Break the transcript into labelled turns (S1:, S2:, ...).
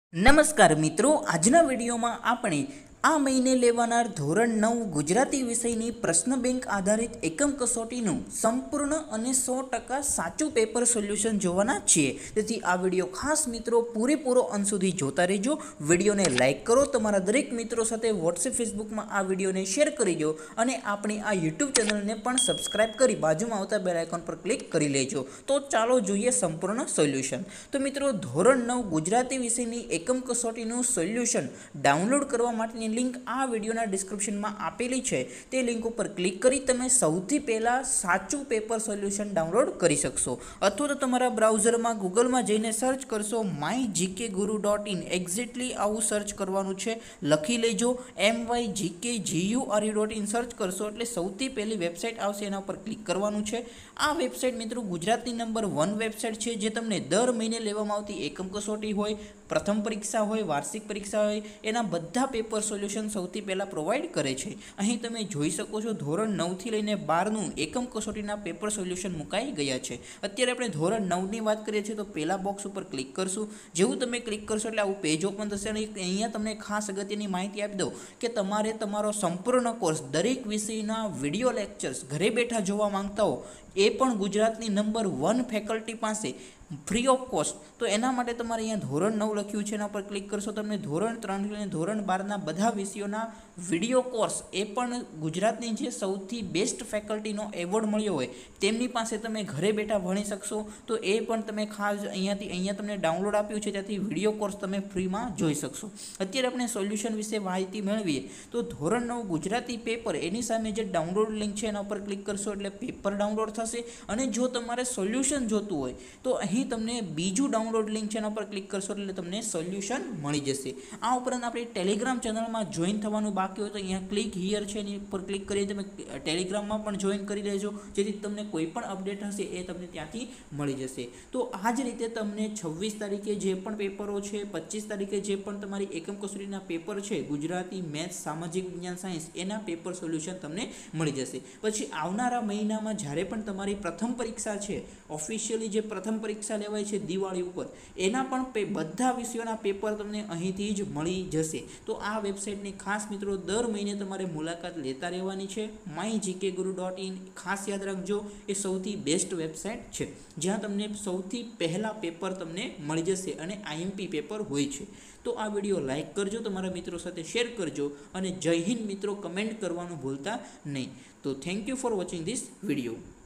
S1: નમસ્કાર મિત્રો, આજના વિડીયોમાં આપણે આ મહિને લેવાનાર ધોરણ 9 ગુજરાતી વિષયની પ્રશ્ન બેંક આધારિત એકમ કસોટીનું સંપૂર્ણ અને 100% સાચું પેપર સોલ્યુશન જોવાના છીએ। તેથી આ વિડીયો ખાસ મિત્રો પૂરેપૂરો અંત સુધી જોતા રહેજો। વિડીયોને લાઇક કરો, તમારા દરેક મિત્રો સાથે વોટ્સએપ ફેસબુકમાં આ વિડીયોને શેર કરી દો અને આપણી આ યુટ્યુબ ચેનલને પણ સબસ્ક્રાઇબ કરી બાજુમાં આવતા બેલ આઇકોન પર ક્લિક કરી લેજો। તો ચાલો જોઈએ સંપૂર્ણ સોલ્યુશન। તો મિત્રો, ધોરણ 9 ગુજરાતી વિષયની એકમ કસોટીનું સોલ્યુશન ડાઉનલોડ કરવા માટેની लिंक आ वीडियोना डिस्क्रिप्शन में आपेली है। ते लिंक पर क्लिक करी तमे सौथी पहला साचू पेपर सोल्यूशन डाउनलॉड करी सकशो। अथवा तो तमारा ब्राउजर में गूगल में जईने सर्च करशो mygkguru.in। एक्जेक्टली आवुं सर्च करवानुं छे, लखी लेजो mygkguru.in सर्च करशो एटले सौथी पहली वेबसाइट आवशे, एना पर क्लिक करवानुं छे। आ वेबसाइट मित्रों गुजराती नंबर 1 वेबसाइट है, जे तमने दर महीने लेवामां आवती एकम कसोटी होय, प्रथम परीक्षा होय, वार्षिक परीक्षा होय, एना बधा पेपर सोल्यूशन सौथी पहला प्रोवाइड करे छे। अहीं तमे जोई शको छो धोरण 9 थी लईने 12 नुं एकम कसोटीना पेपर सोल्यूशन मुकाई गया छे। अत्यारे आपणे धोरण 9 ની વાત કરીએ છીએ तो पहला बॉक्स पर क्लिक करशुं। जेवुं तमे क्लिक करशो એટલે આવું पेज ओपन थशे અને અહીંયા તમને ખાસ અગત્યની માહિતી આપી દઉં કે તમારે તમારો સંપૂર્ણ કોર્સ દરેક વિષયના વિડિયો લેક્ચર્સ ઘરે બેઠા જોવા માંગતા હો, એ પણ ગુજરાતની નંબર 1 ફેકલ્ટી પાસે फ्री ऑफ कॉस्ट। तो एना माटे तमारे अहींया धोरण 9 लख्युं छे, एना पर क्लिक करशो तमने धोरण 3 थी लईने धोरण 12 बधा विषयोना विडियो कोर्स ए पण गुजरातनी जे सौथी बेस्ट फेकल्टीनो एवोर्ड मळ्यो होय तेमनी पासे तमे घरे बेठा भणी शकशो। तो ए पण तमे खास अहींया तमने डाउनलॉड आप्युं छे, त्याथी विडियो कोर्स तमे फ्रीमां जोई शकशो। अत्यारे आपणे सोल्यूशन विषे माहिती मेळवीए तो धोरण 9 गुजराती पेपर एनी सामे जे डाउनलॉड लिंक छे एना पर क्लिक करशो एटले पेपर डाउनलॉड थशे। अने जो तमारे सोल्यूशन जोतुं होय तो अहीं तमने बीजू डाउनलॉड लिंक है, पर क्लिक करशो એટલે તમને સોલ્યુશન મળી જશે। આ ઉપરાંત આપણી ટેલિગ્રામ ચેનલમાં જોઈન થવાનું બાકી હોય તો અહીંયા ક્લિક હિયર છે એની પર ક્લિક કરી તમે ટેલિગ્રામમાં પણ જોઈન કરી લેજો, જેથી તમને કોઈ પણ અપડેટ હશે એ તમને ત્યાંથી મળી જશે। તો આ જ રીતે તમને 26 તારીખે જે પણ પેપરો છે, 25 તારીખે જે પણ તમારી એકમ કસોટીના પેપર છે ગુજરાતી, મેથ્સ, સામાજિક વિજ્ઞાન, સાયન્સ એના પેપર સોલ્યુશન તમને મળી જશે। પછી આવનારા મહિનામાં જ્યારે પણ તમારી પ્રથમ પરીક્ષા છે, ઓફિશિયલી જે પ્રથમ પરીક્ષા લેવાય છે દિવાળી ઉપર, એના પણ બધા વિષયોના પેપર તમને અહીંથી જ મળી જશે। તો આ વેબસાઇટની ખાસ મિત્રો દર મહિને તમારે મુલાકાત લેતા રહેવાની છે। mygkguru.in ખાસ યાદ રાખજો, એ સૌથી બેસ્ટ વેબસાઇટ છે જ્યાં તમને સૌથી પહેલા પેપર તમને મળી જશે અને IMP પેપર હોય છે। તો આ વિડીયો લાઇક કરજો, તમારા મિત્રો સાથે શેર કરજો અને જય હિન્દ મિત્રો કમેન્ટ કરવાનું ભૂલતા નહીં। તો thank you for watching this video.